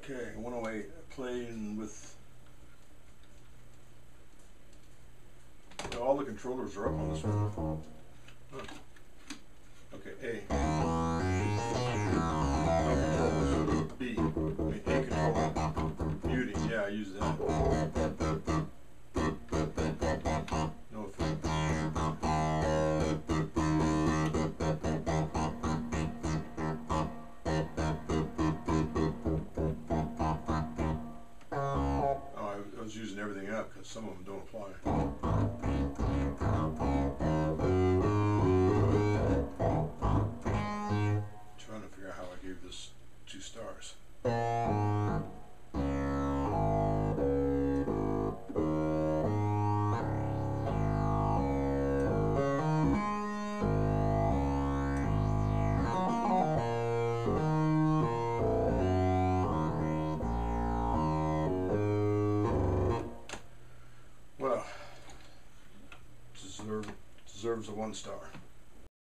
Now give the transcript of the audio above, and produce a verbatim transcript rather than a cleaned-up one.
Okay, one oh eight, playing with, all the controllers are up on this one. Huh. Okay, A. No controllers. B. I mean, A controller. Muting, yeah, I use that. No effect. I was using everything up because some of them don't apply. Trying to figure out how I gave this two stars. Well, deserve, deserves a one star.